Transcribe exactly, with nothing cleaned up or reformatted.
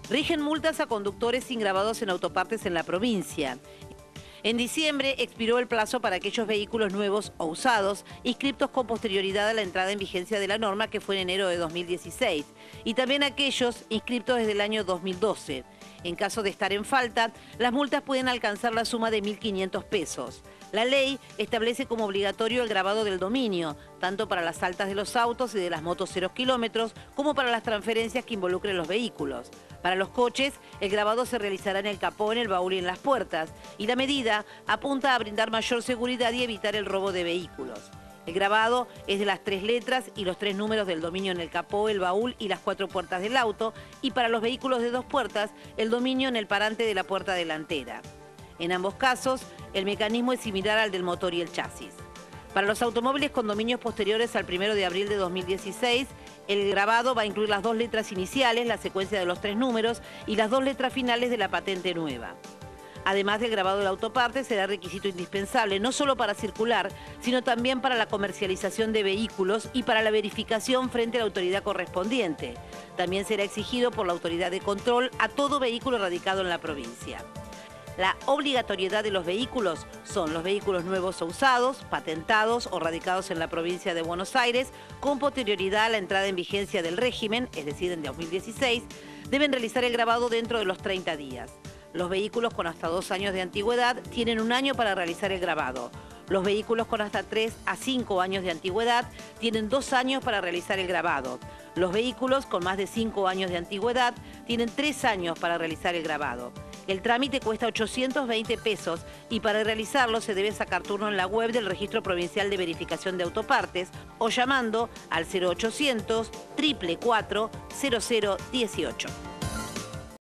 Rigen multas a conductores ingravados en autopartes en la provincia. En diciembre expiró el plazo para aquellos vehículos nuevos o usados inscriptos con posterioridad a la entrada en vigencia de la norma, que fue en enero de dos mil dieciséis, y también aquellos inscriptos desde el año dos mil doce. En caso de estar en falta, las multas pueden alcanzar la suma de mil quinientos pesos. La ley establece como obligatorio el grabado del dominio, tanto para las altas de los autos y de las motos cero kilómetros, como para las transferencias que involucren los vehículos. Para los coches, el grabado se realizará en el capó, en el baúl y en las puertas, y la medida apunta a brindar mayor seguridad y evitar el robo de vehículos. El grabado es de las tres letras y los tres números del dominio en el capó, el baúl y las cuatro puertas del auto, y para los vehículos de dos puertas, el dominio en el parante de la puerta delantera. En ambos casos, el mecanismo es similar al del motor y el chasis. Para los automóviles con dominios posteriores al primero de abril de dos mil dieciséis, el grabado va a incluir las dos letras iniciales, la secuencia de los tres números y las dos letras finales de la patente nueva. Además del grabado de la autoparte, será requisito indispensable no solo para circular, sino también para la comercialización de vehículos y para la verificación frente a la autoridad correspondiente. También será exigido por la autoridad de control a todo vehículo radicado en la provincia. La obligatoriedad de los vehículos son los vehículos nuevos o usados, patentados o radicados en la provincia de Buenos Aires, con posterioridad a la entrada en vigencia del régimen, es decir, en dos mil dieciséis, deben realizar el grabado dentro de los treinta días. Los vehículos con hasta dos años de antigüedad tienen un año para realizar el grabado. Los vehículos con hasta tres a cinco años de antigüedad tienen dos años para realizar el grabado. Los vehículos con más de cinco años de antigüedad tienen tres años para realizar el grabado. El trámite cuesta ochocientos veinte pesos y para realizarlo se debe sacar turno en la web del Registro Provincial de Verificación de Autopartes o llamando al cero ochocientos, cuatro cuatro cuatro, cero cero dieciocho.